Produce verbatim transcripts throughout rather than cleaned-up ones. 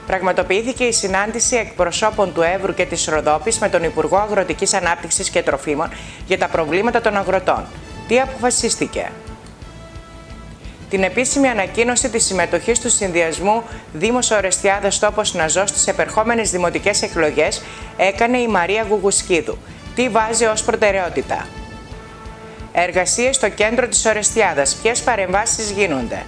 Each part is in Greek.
Πραγματοποιήθηκε η συνάντηση εκπροσώπων του Εύρου και της Ροδόπης με τον Υπουργό Αγροτικής Ανάπτυξης και Τροφίμων για τα προβλήματα των αγροτών. Τι αποφασίστηκε? Την επίσημη ανακοίνωση της συμμετοχής του συνδυασμού Δήμος Ορεστιάδας Τόπος Ναζό στις επερχόμενες δημοτικές εκλογές έκανε η Μαρία Γουγουσκίδου. Τι βάζει ως προτεραιότητα? Εργασίες στο κέντρο της Ορεστιάδας. Ποιες παρεμβάσεις γίνονται?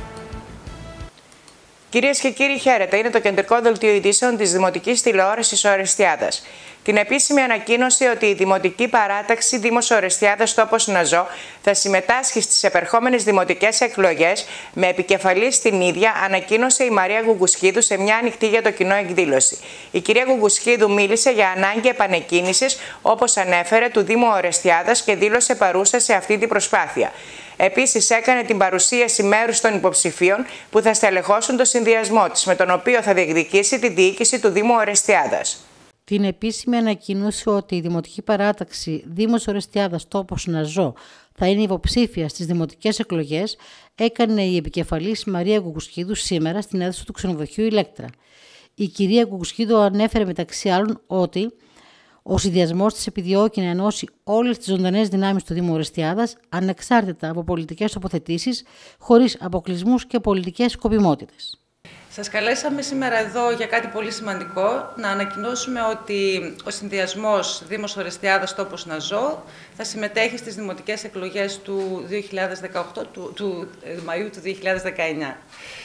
Κυρίες και κύριοι, χαίρετε. Είναι το κεντρικό δελτίο ειδήσεων της Δημοτικής Τηλεόρασης Ορεστιάδας. Την επίσημη ανακοίνωση ότι η Δημοτική Παράταξη Δήμος Ορεστιάδας Τόπος Ναζό θα συμμετάσχει στις επερχόμενες δημοτικές εκλογές με επικεφαλή στην ίδια ανακοίνωσε η Μαρία Γουγουσκίδου σε μια ανοιχτή για το κοινό εκδήλωση. Η κυρία Γουγουσκίδου μίλησε για ανάγκη επανεκκίνησης, όπως ανέφερε, του Δήμου Ορεστιάδας και δήλωσε παρούσα σε αυτή την προσπάθεια. Επίσης, έκανε την παρουσίαση μέρους των υποψηφίων που θα στελεχώσουν το συνδυασμό της, με τον οποίο θα διεκδικήσει τη διοίκηση του Δήμου Ορεστιάδας. Την επίσημη ανακοίνωση ότι η Δημοτική Παράταξη Δήμος Ορεστιάδας Τόπος Ναζό θα είναι υποψήφια στις δημοτικές εκλογές έκανε η επικεφαλής Μαρία Γουγουσκίδου σήμερα στην αίθουσα του ξενοδοχείου Ηλέκτρα. Η κυρία Γουγουσκίδου ανέφερε μεταξύ άλλων ότι ο συνδυασμός της επιδιώκει να ενώσει όλες τις ζωντανές δυνάμεις του Δήμου Ορεστιάδας ανεξάρτητα από πολιτικές τοποθετήσεις, χωρίς αποκλεισμούς και πολιτικές σκοπιμότητες. Σας καλέσαμε σήμερα εδώ για κάτι πολύ σημαντικό, να ανακοινώσουμε ότι ο συνδυασμός Δήμος Ορεστιάδας Τόπος Ναζό θα συμμετέχει στις δημοτικές εκλογές του, δύο χιλιάδες δεκαοκτώ, του, του Μαΐου του δύο χιλιάδες δεκαεννιά.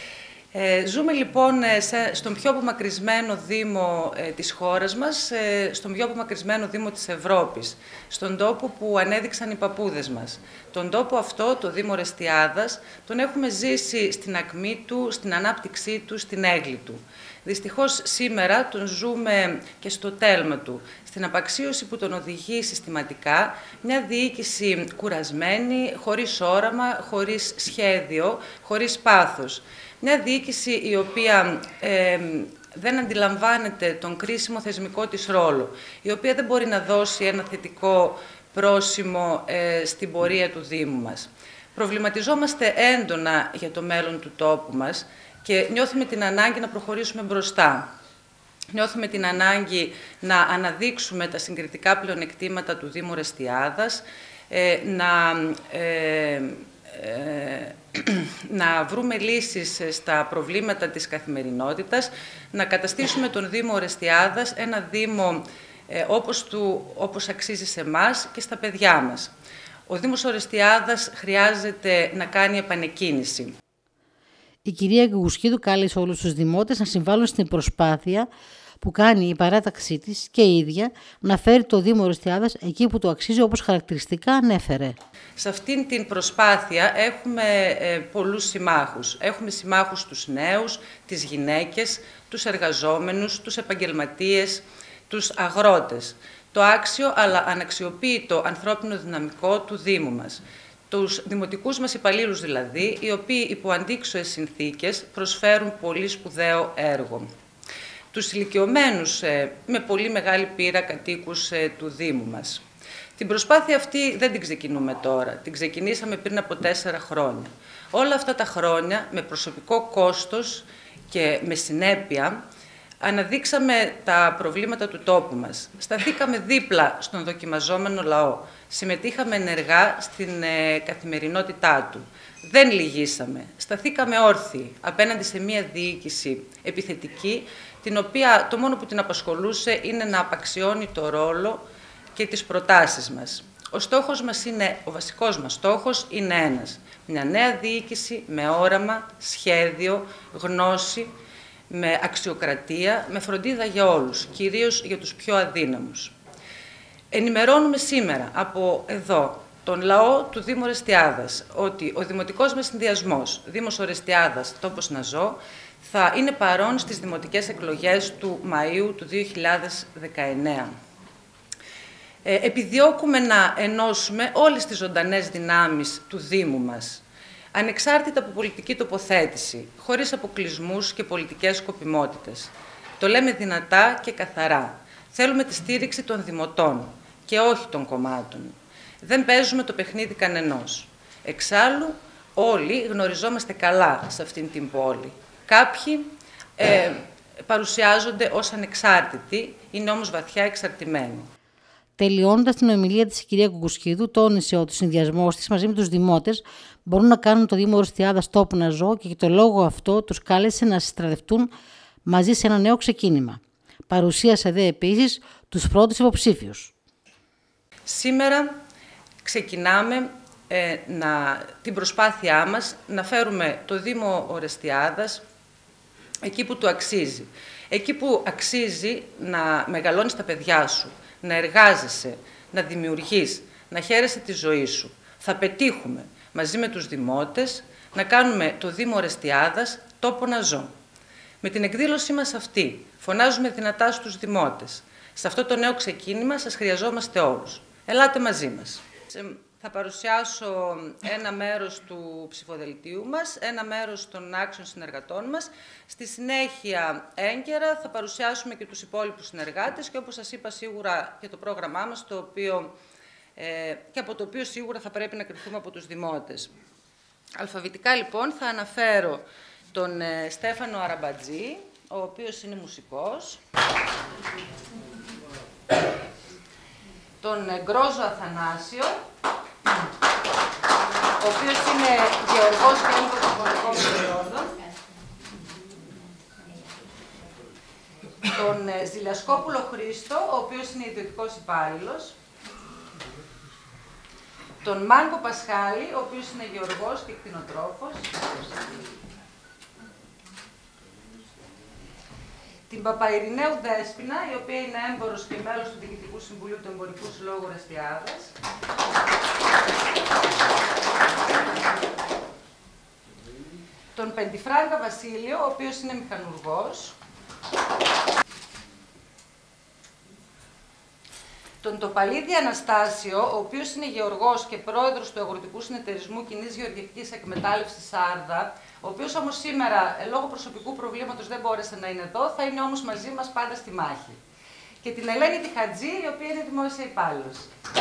Ε, ζούμε λοιπόν σε, στον πιο απομακρυσμένο Δήμο ε, της χώρας μας, ε, στον πιο απομακρυσμένο Δήμο της Ευρώπης, στον τόπο που ανέδειξαν οι παππούδες μας. Τον τόπο αυτό, το Δήμο Ορεστιάδας, τον έχουμε ζήσει στην ακμή του, στην ανάπτυξή του, στην έγκλη του. Δυστυχώς σήμερα τον ζούμε και στο τέλμα του, στην απαξίωση που τον οδηγεί συστηματικά μια διοίκηση κουρασμένη, χωρίς όραμα, χωρίς σχέδιο, χωρίς πάθος. Μια διοίκηση η οποία ε, δεν αντιλαμβάνεται τον κρίσιμο θεσμικό της ρόλο, η οποία δεν μπορεί να δώσει ένα θετικό πρόσημο ε, στην πορεία του Δήμου μας. Προβληματιζόμαστε έντονα για το μέλλον του τόπου μας και νιώθουμε την ανάγκη να προχωρήσουμε μπροστά. Νιώθουμε την ανάγκη να αναδείξουμε τα συγκριτικά πλεονεκτήματα του Δήμου Ορεστιάδας, ε, να... Ε, ε, να βρούμε λύσεις στα προβλήματα της καθημερινότητας, να καταστήσουμε τον Δήμο Ορεστιάδας ένα Δήμο ε, όπως, του, όπως αξίζει σε εμάς και στα παιδιά μας. Ο Δήμος Ορεστιάδας χρειάζεται να κάνει επανεκκίνηση. Η κυρία Γουγουσκίδου κάλεσε όλους τους δημότες να συμβάλλουν στην προσπάθεια που κάνει η παράταξή της και η ίδια να φέρει το Δήμο Ορεστιάδας εκεί που το αξίζει, όπως χαρακτηριστικά ανέφερε. Σε αυτήν την προσπάθεια έχουμε ε, πολλούς συμμάχους. Έχουμε συμμάχους τους νέους, τις γυναίκες, τους εργαζόμενους, τους επαγγελματίες, τους αγρότες. Το άξιο αλλά αναξιοποίητο ανθρώπινο δυναμικό του Δήμου μας. Τους δημοτικούς μας υπαλλήλους δηλαδή, οι οποίοι υπό αντίξωες συνθήκες προσφέρουν πολύ σπουδαίο έργο. Τους ηλικιωμένους ε, με πολύ μεγάλη πείρα κατοίκους ε, του Δήμου μας. Την προσπάθεια αυτή δεν την ξεκινούμε τώρα, την ξεκινήσαμε πριν από τέσσερα χρόνια. Όλα αυτά τα χρόνια, με προσωπικό κόστος και με συνέπεια, αναδείξαμε τα προβλήματα του τόπου μας. Σταθήκαμε δίπλα στον δοκιμαζόμενο λαό, συμμετείχαμε ενεργά στην ε, καθημερινότητά του. Δεν λυγίσαμε, σταθήκαμε όρθιοι απέναντι σε μια διοίκηση επιθετική, την οποία το μόνο που την απασχολούσε είναι να απαξιώνει το ρόλο και τις προτάσεις μας. Ο στόχος μας είναι, ο βασικός μας στόχος είναι ένας. Μια νέα διοίκηση με όραμα, σχέδιο, γνώση, με αξιοκρατία, με φροντίδα για όλους, κυρίως για τους πιο αδύναμους. Ενημερώνουμε σήμερα από εδώ τον λαό του Δήμου Ορεστιάδας ότι ο δημοτικός μας συνδυασμός, Δήμος Ορεστιάδας Τόπος Ναζό, θα είναι παρόν στις δημοτικές εκλογές του Μαΐου του δύο χιλιάδες δεκαεννιά. Ε, επιδιώκουμε να ενώσουμε όλες τις ζωντανές δυνάμεις του Δήμου μας, ανεξάρτητα από πολιτική τοποθέτηση, χωρίς αποκλεισμούς και πολιτικές σκοπιμότητες. Το λέμε δυνατά και καθαρά. Θέλουμε τη στήριξη των δημοτών και όχι των κομμάτων. Δεν παίζουμε το παιχνίδι κανενός. Εξάλλου, όλοι γνωριζόμαστε καλά σε αυτήν την πόλη. Κάποιοι ε, παρουσιάζονται ως ανεξάρτητοι, είναι όμως βαθιά εξαρτημένοι. Τελειώνοντας την ομιλία της, η κυρία Κουκουσχίδου τόνισε ότι ο συνδυασμός της μαζί με τους δημότες μπορούν να κάνουν το Δήμο Ορεστιάδας τόπο να ζω και για το λόγο αυτό τους κάλεσε να συστρατευτούν μαζί σε ένα νέο ξεκίνημα. Παρουσίασε δε επίσης τους πρώτους υποψήφιους. Σήμερα ξεκινάμε ε, να, την προσπάθειά μας να φέρουμε το Δήμο Ορεστιάδας εκεί που του αξίζει. Εκεί που αξίζει να μεγαλώνεις τα παιδιά σου, να εργάζεσαι, να δημιουργείς, να χαίρεσαι τη ζωή σου. Θα πετύχουμε μαζί με τους δημότες να κάνουμε το Δήμο Ορεστιάδας τόπο να ζω. Με την εκδήλωσή μας αυτή φωνάζουμε δυνατά στους δημότες. Σε αυτό το νέο ξεκίνημα σας χρειαζόμαστε όλους. Ελάτε μαζί μας. Θα παρουσιάσω ένα μέρος του ψηφοδελτίου μας, ένα μέρος των άξιων συνεργατών μας. Στη συνέχεια, έγκαιρα, θα παρουσιάσουμε και τους υπόλοιπους συνεργάτες και όπως σας είπα σίγουρα και το πρόγραμμά μας, το οποίο, ε, και από το οποίο σίγουρα θα πρέπει να κρυφθούμε από τους δημότες. Αλφαβητικά λοιπόν θα αναφέρω τον ε, Στέφανο Αραμπατζή, ο οποίος είναι μουσικός, τον Γκρόζο Αθανάσιο, ο οποίος είναι γεωργός και έμπορος εμπορικών προϊόντων, τον Ζηλασκόπουλο Χρήστο, ο οποίος είναι ιδιωτικός υπάλληλος, τον Μάνκο Πασχάλη, ο οποίος είναι γεωργός και κτηνοτρόφος, την Παπαϊρηναίου Δέσποινα, η οποία είναι έμπορος και μέλος του Διοικητικού Συμβουλίου του Εμπορικού Συλλόγου Ορεστιάδας, τον Πεντιφράγκα Βασίλειο, ο οποίος είναι μηχανουργός, τον Τοπαλίδη Αναστάσιο, ο οποίος είναι γεωργός και πρόεδρος του Αγροτικού Συνεταιρισμού Κοινής Γεωργικής Εκμετάλλευσης Σάρδα, ο οποίος όμως σήμερα, λόγω προσωπικού προβλήματος, δεν μπόρεσε να είναι εδώ, θα είναι όμως μαζί μας πάντα στη μάχη. Και την Ελένη τη Χατζή, η οποία είναι δημόσια υπάλληλος.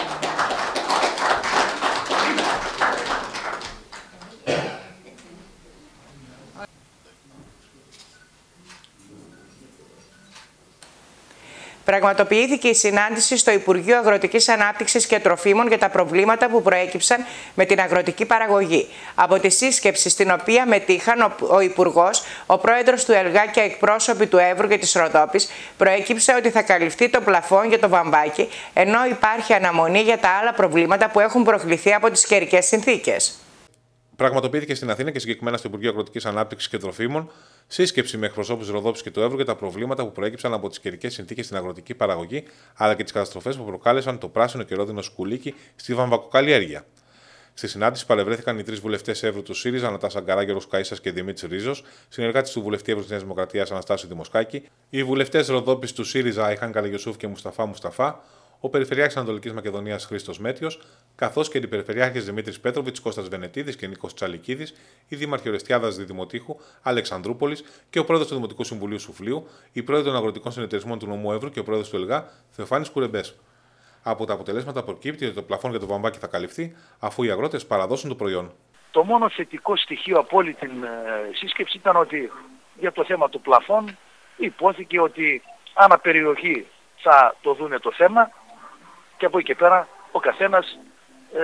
Πραγματοποιήθηκε η συνάντηση στο Υπουργείο Αγροτικής Ανάπτυξης και Τροφίμων για τα προβλήματα που προέκυψαν με την αγροτική παραγωγή. Από τη σύσκεψη στην οποία μετήχαν ο Υπουργός, ο Πρόεδρος του ΕΛΓΑ και εκπρόσωποι του Εύρου και της Ροδόπης, προέκυψε ότι θα καλυφθεί το πλαφόν για το βαμβάκι, ενώ υπάρχει αναμονή για τα άλλα προβλήματα που έχουν προκληθεί από τις καιρικές συνθήκες. Πραγματοποιήθηκε στην Αθήνα και συγκεκριμένα στο Υπουργείο Αγροτικής Ανάπτυξης και Τροφίμων σύσκεψη με εκπροσώπους Ροδόπης και του Εύρου για τα προβλήματα που προέκυψαν από τις καιρικές συνθήκες στην αγροτική παραγωγή, αλλά και τις καταστροφές που προκάλεσαν το πράσινο και ρόδινο σκουλίκι στη βαμβακοκαλλιέργεια. Στη συνάντηση παρευρέθηκαν οι τρεις βουλευτές Εύρου του ΣΥΡΙΖΑ, Ανατάσα Γκαρά, Γιώργος Καΐσας και Δημήτρης Ρίζος, συνεργάτες του βουλευτή Εύρου της Νέας Δημοκρατίας Αναστάσιο Δημοσκάκη, οι βουλευτές Ροδόπης του ΣΥΡΙΖΑ Αϊχάν Καλαγιοσούφ και Μουσταφά Μουσταφά, ο Περιφερειάρχης Ανατολικής Μακεδονίας Χρήστος Μέτριος, καθώς και οι Περιφερειάρχες Δημήτρης Πέτροβιτς, Κώστας Βενετίδης και Νίκος Τσαλικίδης, οι Δήμαρχοι Ορεστιάδας Διδημοτήχου, Αλεξανδρούπολης και ο Πρόεδρος του Δημοτικού Συμβουλίου Σουφλίου, η Πρόεδρος των Αγροτικών Συνεταιρισμών του Νομού Εύρου και ο Πρόεδρος του ΕΛΓΑ, Θεοφάνης Κουρεμπές. Από τα αποτελέσματα προκύπτει ότι το πλαφόν για το βαμβάκι θα καλυφθεί, αφού οι αγρότες παραδώσουν το προϊόν. Το μόνο θετικό στοιχείο από όλη την ε, σύσκεψη ήταν ότι για το θέμα του πλαφόν υπόθηκε ότι ανά περιοχή θα το δούνε το θέμα και από εκεί και πέρα ο καθένας ε,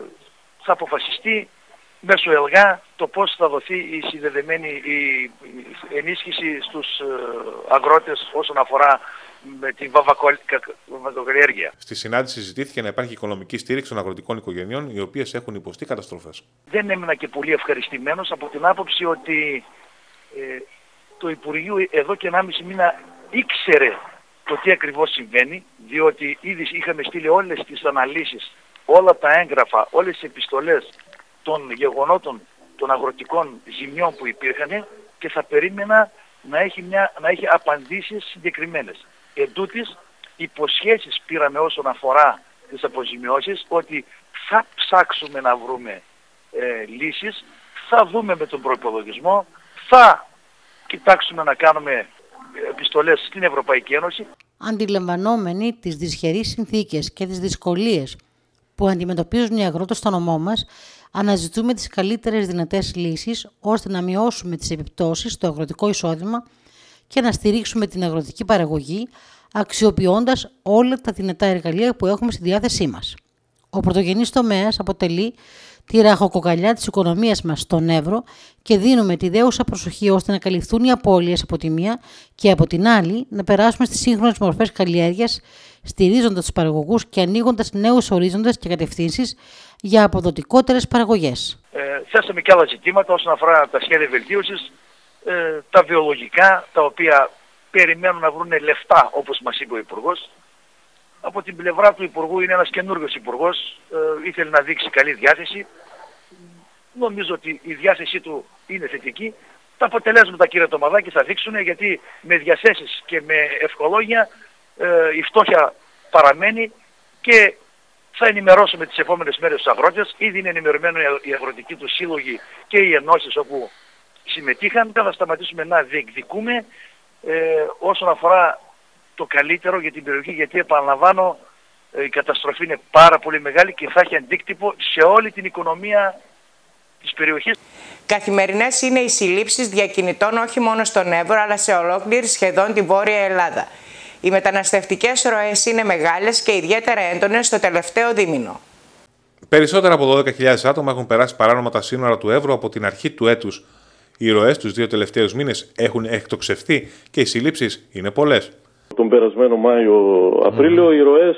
θα αποφασιστεί μέσω ΕΛΓΑ το πώς θα δοθεί η συνδεδεμένη η ενίσχυση στους ε, αγρότες όσον αφορά με την βαμβακοκαλλιέργεια. Στη συνάντηση συζητήθηκε να υπάρχει οικονομική στήριξη των αγροτικών οικογενειών οι οποίες έχουν υποστεί καταστροφές. Δεν έμεινα και πολύ ευχαριστημένος από την άποψη ότι ε, το Υπουργείο εδώ και ενάμιση μήνα ήξερε το τι ακριβώς συμβαίνει, διότι ήδη είχαμε στείλει όλες τις αναλύσεις, όλα τα έγγραφα, όλες τις επιστολές των γεγονότων των αγροτικών ζημιών που υπήρχαν και θα περίμενα να έχει, μια, να έχει απαντήσεις συγκεκριμένες. Εν τούτης, υποσχέσεις πήραμε όσον αφορά τις αποζημιώσεις, ότι θα ψάξουμε να βρούμε ε, λύσεις, θα δούμε με τον προϋπολογισμό, θα κοιτάξουμε να κάνουμε επιστολές στην Ευρωπαϊκή Ένωση. Αντιλαμβανόμενοι τις δυσχερείς συνθήκες και τις δυσκολίες που αντιμετωπίζουν οι αγρότες στο νομό μας, αναζητούμε τις καλύτερες δυνατές λύσεις ώστε να μειώσουμε τις επιπτώσεις στο αγροτικό εισόδημα και να στηρίξουμε την αγροτική παραγωγή, αξιοποιώντας όλα τα δυνατά εργαλεία που έχουμε στη διάθεσή μας. Ο πρωτογενής τομέας αποτελεί τη ραχοκοκαλιά της οικονομίας μας στον Εύρο και δίνουμε τη δέουσα προσοχή ώστε να καλυφθούν οι απώλειες από τη μία και από την άλλη να περάσουμε στις σύγχρονες μορφές καλλιέργειας, στηρίζοντας τους παραγωγούς και ανοίγοντας νέους ορίζοντες και κατευθύνσεις για αποδοτικότερες παραγωγές. Ε, θέσαμε και άλλα ζητήματα όσον αφορά τα σχέδια βελτίωσης, ε, τα βιολογικά, τα οποία περιμένουν να βρουν λεφτά, όπως μας είπε ο Υπουργός. Από την πλευρά του Υπουργού είναι ένας καινούριος Υπουργός, ε, ήθελε να δείξει καλή διάθεση. Νομίζω ότι η διάθεσή του είναι θετική. Τα αποτελέσματα, κύριε Τομαδάκη, θα δείξουν, γιατί με διαθέσεις και με ευχολόγια ε, η φτώχεια παραμένει και θα ενημερώσουμε τις επόμενες μέρες τους αγρότες. Ήδη είναι ενημερωμένοι οι αγροτικοί του σύλλογοι και οι ενώσεις όπου συμμετείχαν. Θα σταματήσουμε να διεκδικούμε ε, όσον αφορά το καλύτερο για την περιοχή, γιατί επαναλαμβάνω η καταστροφή είναι πάρα πολύ μεγάλη και θα έχει αντίκτυπο σε όλη την οικονομία της περιοχής. Καθημερινές είναι οι συλλήψεις διακινητών όχι μόνο στον Εύρο αλλά σε ολόκληρη σχεδόν τη Βόρεια Ελλάδα. Οι μεταναστευτικές ροές είναι μεγάλες και ιδιαίτερα έντονες στο τελευταίο δίμηνο. Περισσότερα από δώδεκα χιλιάδες άτομα έχουν περάσει παράνομα τα σύνορα του Εύρου από την αρχή του έτους. Οι ροές τους δύο τελευταίους μήνες έχουν εκτοξευθεί και οι συλλήψεις είναι πολλές. Τον περασμένο Μάιο-Απρίλιο mm. οι ροές,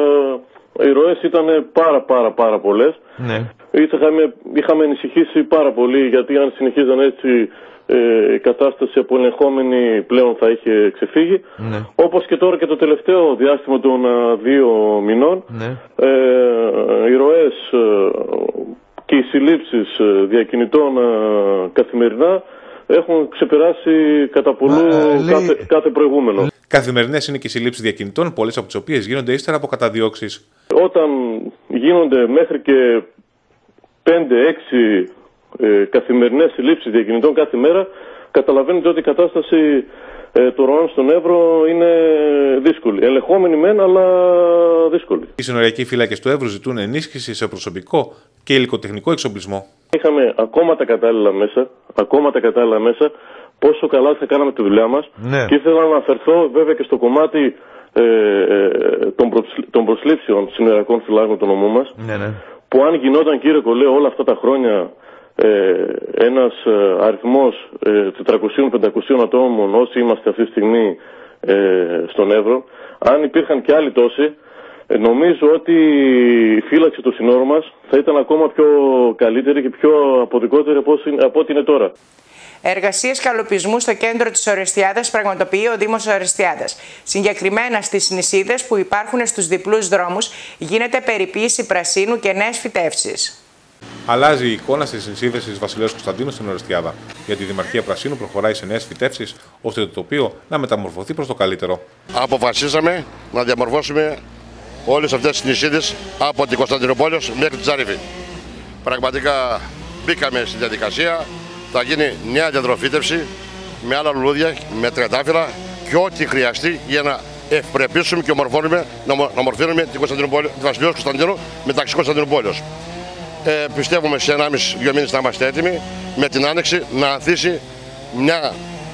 οι ροές ήταν πάρα πάρα πάρα πολλές. Ναι. Είχαμε, είχαμε ανησυχήσει πάρα πολύ, γιατί αν συνεχίζαν έτσι ε, η κατάσταση από ελεγχόμενη πλέον θα είχε ξεφύγει. Ναι. Όπως και τώρα και το τελευταίο διάστημα των uh, δύο μηνών, ναι. ε, οι ροές ε, και οι συλλήψεις διακινητών ε, καθημερινά έχουν ξεπεράσει κατά πολλού Μα, κάθε, λέει... κάθε προηγούμενο. Καθημερινές είναι και οι συλλήψεις διακινητών, πολλές από τις οποίες γίνονται ύστερα από καταδιώξεις. Όταν γίνονται μέχρι και πέντε έξι ε, καθημερινές συλλήψεις διακινητών κάθε μέρα, καταλαβαίνετε ότι η κατάσταση ε, των ροών στον Εύρο είναι δύσκολη. Ελεγχόμενη μεν, αλλά δύσκολη. Οι συνοριακοί φύλακες του Εύρου ζητούν ενίσχυση σε προσωπικό και υλικοτεχνικό εξοπλισμό. Είχαμε ακόμα τα κατάλληλα μέσα, ακόμα τα κατάλληλα μέσα, πόσο καλά θα κάναμε τη δουλειά μας. Ναι. Και ήθελα να αναφερθώ βέβαια και στο κομμάτι ε, των, προσ, των προσλήψεων συνοριακών φυλάκων του νομού μας, ναι, ναι. που αν γινόταν, κύριε Κολέ, όλα αυτά τα χρόνια ε, ένας ε, αριθμός ε, τετρακόσια με πεντακόσια ατόμων όσοι είμαστε αυτή τη στιγμή ε, στον Εύρο, αν υπήρχαν και άλλοι τόσοι, ε, νομίζω ότι η φύλαξη του συνόρου μας θα ήταν ακόμα πιο καλύτερη και πιο αποδικότερη από, από ό,τι είναι τώρα. Εργασίες καλοπισμού στο κέντρο της Ορεστιάδας πραγματοποιεί ο Δήμος Ορεστιάδας. Συγκεκριμένα στις νησίδες που υπάρχουν στους διπλούς δρόμους γίνεται περιποίηση πρασίνου και νέες φυτεύσεις. Αλλάζει η εικόνα στις νησίδες της Βασιλέως Κωνσταντίνου στην Ορεστιάδα, γιατί η Δημαρχία Πρασίνου προχωράει σε νέες φυτεύσεις ώστε το τοπίο να μεταμορφωθεί προς το καλύτερο. Αποφασίσαμε να διαμορφώσουμε όλες αυτές τις νησίδες από την Κωνσταντινούπολη μέχρι τη Ζαρίφη. Πραγματικά μπήκαμε στη διαδικασία. Θα γίνει νέα διαδροφήτευση με άλλα λουλούδια, με τριαντάφυλλα και ό,τι χρειαστεί για να ευπρεπίσουμε και ομορφώνουμε, να ομορφύνουμε την Κωνσταντινούπολη, τη Βασιλείας Κωνσταντίνου μεταξύ Κωνσταντινούπολης. Ε, πιστεύουμε σε ενάμιση δύο μήνες να είμαστε έτοιμοι με την άνοιξη να ανθίσει μια,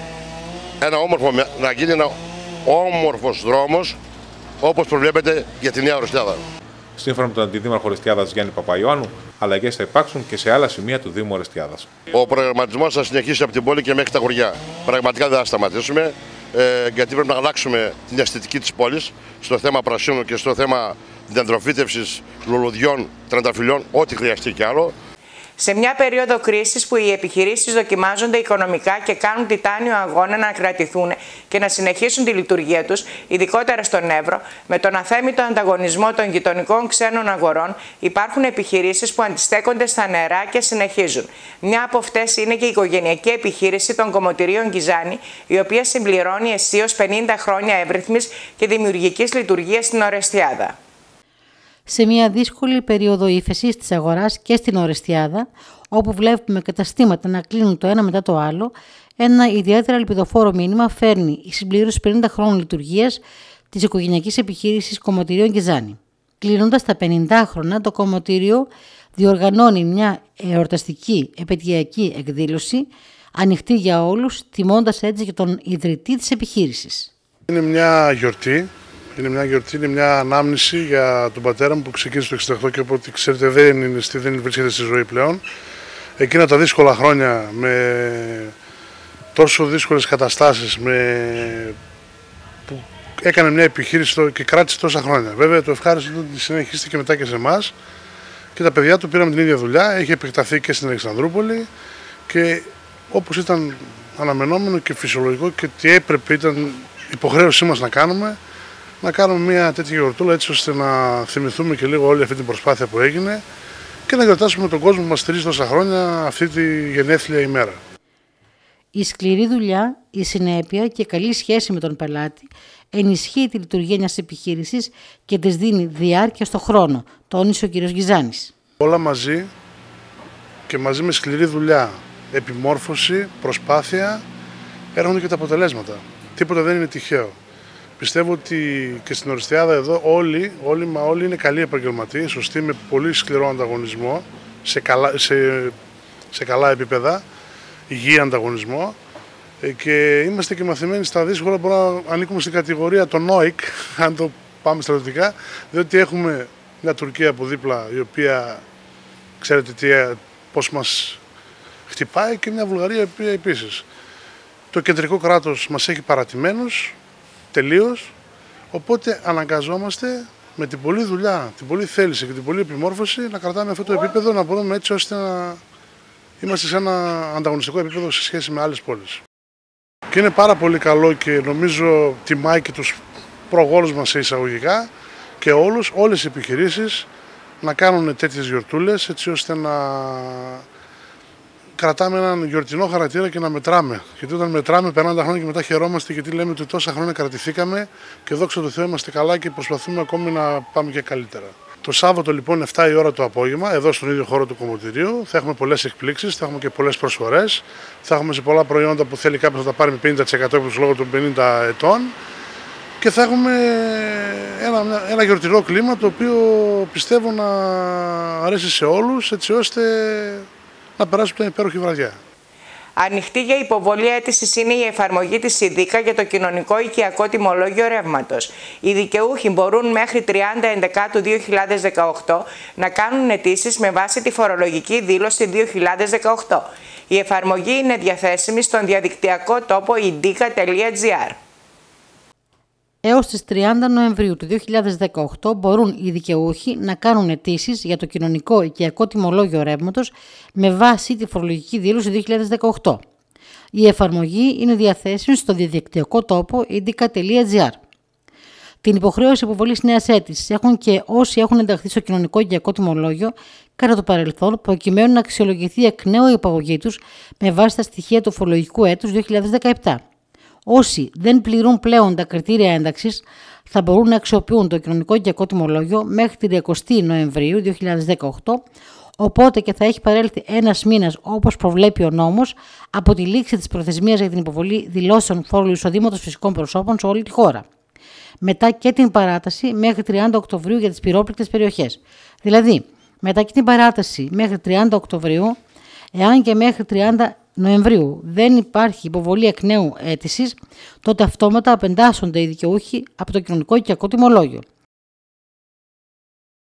ένα όμορφο, να γίνει ένα όμορφος δρόμος όπως προβλέπεται για τη Νέα Ορεστιάδα. Σύμφωνα με τον Αντιδήμαρχο Ορεστιάδας Γιάννη Παπαϊωάννου, αλλαγές θα υπάρξουν και σε άλλα σημεία του Δήμου Ορεστιάδας. Ο προγραμματισμός θα συνεχίσει από την πόλη και μέχρι τα χωριά. Πραγματικά δεν θα σταματήσουμε, ε, γιατί πρέπει να αλλάξουμε την αισθητική της πόλης στο θέμα πρασίνου και στο θέμα διαδροφήτευσης λουλουδιών, τρανταφυλλιών, ό,τι χρειαστεί κι άλλο. Σε μια περίοδο κρίσης που οι επιχειρήσεις δοκιμάζονται οικονομικά και κάνουν τιτάνιο αγώνα να κρατηθούν και να συνεχίσουν τη λειτουργία τους, ειδικότερα στον Εύρο, με τον αθέμητο ανταγωνισμό των γειτονικών ξένων αγορών, υπάρχουν επιχειρήσεις που αντιστέκονται στα νερά και συνεχίζουν. Μια από αυτές είναι και η οικογενειακή επιχείρηση των κομμωτηρίων Γκιζάνη, η οποία συμπληρώνει αισίως πενήντα χρόνια εύρυθμης και δημιουργικής λειτουργίας στην Ορεστιάδα. Σε μια δύσκολη περίοδο ύφεσης της αγοράς και στην Ορεστιάδα, όπου βλέπουμε καταστήματα να κλείνουν το ένα μετά το άλλο, ένα ιδιαίτερα ελπιδοφόρο μήνυμα φέρνει η συμπλήρωση πενήντα χρόνων λειτουργίας της οικογενειακής επιχείρησης Κομμωτηρίων Γκιζάνη. Κλείνοντας τα πενήντα χρόνια, το κομμωτήριο διοργανώνει μια εορταστική επαιτειακή εκδήλωση, ανοιχτή για όλους, τιμώντας έτσι και τον ιδρυτή της επιχείρησης. Είναι μια γιορτή, είναι μια γιορτή, είναι μια ανάμνηση για τον πατέρα μου που ξεκίνησε το εξήντα οκτώ και από ό,τι ξέρετε δεν, είναι, δεν βρίσκεται στη ζωή πλέον. Εκείνα τα δύσκολα χρόνια με τόσο δύσκολες καταστάσεις, με... που έκανε μια επιχείρηση και κράτησε τόσα χρόνια. Βέβαια το ευχάριστο είναι ότι συνεχίστηκε μετά και σε εμάς και τα παιδιά του πήραμε την ίδια δουλειά, έχει επεκταθεί και στην Αλεξανδρούπολη και όπως ήταν αναμενόμενο και φυσιολογικό και τι έπρεπε, ήταν υποχρέωσή μας να κάνουμε, να κάνουμε μια τέτοια γιορτούλα έτσι ώστε να θυμηθούμε και λίγο όλη αυτή την προσπάθεια που έγινε και να γιορτάσουμε τον κόσμο που μας στηρίζει τόσα χρόνια αυτή τη γενέθλια ημέρα. Η σκληρή δουλειά, η συνέπεια και καλή σχέση με τον πελάτη ενισχύει τη λειτουργία μιας επιχείρησης και της δίνει διάρκεια στο χρόνο, τόνισε ο κ. Γκυζάνης. Όλα μαζί και μαζί με σκληρή δουλειά, επιμόρφωση, προσπάθεια, έρχονται και τα αποτελέσματα. Τίποτα δεν είναι τυχαίο. Πιστεύω ότι και στην Ορεστιάδα εδώ όλοι, όλοι, μα όλοι είναι καλοί επαγγελματίες, σωστοί, με πολύ σκληρό ανταγωνισμό, σε καλά, σε, σε καλά επίπεδα, υγιή ανταγωνισμό και είμαστε και μαθημένοι στα δύσκολα, μπορούμε να ανήκουμε στην κατηγορία των ΝΟΙΚ, αν το πάμε στρατιωτικά, διότι έχουμε μια Τουρκία από δίπλα η οποία ξέρετε τι, πώς μας χτυπάει και μια Βουλγαρία η οποία επίσης. Το κεντρικό κράτος μας έχει παρατημένους τελείως, οπότε αναγκαζόμαστε με την πολλή δουλειά, την πολλή θέληση και την πολλή επιμόρφωση να κρατάμε αυτό το επίπεδο, να μπορούμε έτσι ώστε να είμαστε σε ένα ανταγωνιστικό επίπεδο σε σχέση με άλλες πόλεις. Και είναι πάρα πολύ καλό και νομίζω τιμάει και τους προγόνους μας σε εισαγωγικά και όλους, όλες οι επιχειρήσεις να κάνουν τέτοιες γιορτούλες έτσι ώστε να κρατάμε έναν γιορτινό χαρακτήρα και να μετράμε. Γιατί όταν μετράμε, περνάνε τα χρόνια και μετά χαιρόμαστε γιατί λέμε ότι τόσα χρόνια κρατηθήκαμε και δόξα τω Θεώ είμαστε καλά και προσπαθούμε ακόμη να πάμε και καλύτερα. Το Σάββατο λοιπόν εφτά η ώρα το απόγευμα, εδώ στον ίδιο χώρο του κομμωτηρίου, θα έχουμε πολλές εκπλήξεις, θα έχουμε και πολλές προσφορές. Θα έχουμε σε πολλά προϊόντα που θέλει κάποιος να τα πάρει με πενήντα τοις εκατό λόγω των πενήντα ετών. Και θα έχουμε ένα, ένα γιορτινό κλίμα το οποίο πιστεύω να αρέσει σε όλους έτσι ώστε να περάσουμε μια υπέροχη βραδιά. Ανοιχτή για υποβολή αίτησης είναι η εφαρμογή της ΣΥΔΙΚΑ για το κοινωνικό οικιακό τιμολόγιο ρεύματος. Οι δικαιούχοι μπορούν μέχρι τριάντα ενδεκάτου δύο χιλιάδες δεκαοκτώ να κάνουν αιτήσεις με βάση τη φορολογική δήλωση δύο χιλιάδες δεκαοκτώ. Η εφαρμογή είναι διαθέσιμη στον διαδικτυακό τόπο ιντίκα τελεία τζι άρ. Έως τις τριάντα Νοεμβρίου του δύο χιλιάδες δεκαοκτώ μπορούν οι δικαιούχοι να κάνουν αιτήσεις για το κοινωνικό οικιακό τιμολόγιο ρεύματος με βάση τη φορολογική δήλωση δύο χιλιάδες δεκαοκτώ. Η εφαρμογή είναι διαθέσιμη στο διαδικτυακό τόπο ιντίκα τελεία τζι άρ. Την υποχρέωση υποβολής νέας αίτησης έχουν και όσοι έχουν ενταχθεί στο κοινωνικό οικιακό τιμολόγιο κατά το παρελθόν, προκειμένου να αξιολογηθεί εκ νέου η υπαγωγή τους με βάση τα στοιχεία του φορολογικού έτους δύο χιλιάδες δεκαεπτά. Όσοι δεν πληρούν πλέον τα κριτήρια ένταξης θα μπορούν να αξιοποιούν το κοινωνικό οικιακό τιμολόγιο μέχρι την τριακοστή Νοεμβρίου δύο χιλιάδες δεκαοκτώ, οπότε και θα έχει παρέλθει ένας μήνας όπως προβλέπει ο νόμος από τη λήξη της προθεσμίας για την υποβολή δηλώσεων φόρου εισοδήματος φυσικών προσώπων σε όλη τη χώρα. Μετά και την παράταση μέχρι τριάντα Οκτωβρίου για τις πυρόπληκτες περιοχές. Δηλαδή, μετά και την παράταση μέχρι τριάντα Οκτωβρίου, εάν και μέχρι τριάντα Νοεμβρίου δεν υπάρχει υποβολή εκ νέου αίτησης, τότε αυτόματα απεντάσσονται οι δικαιούχοι από το κοινωνικό οικιακό τιμολόγιο.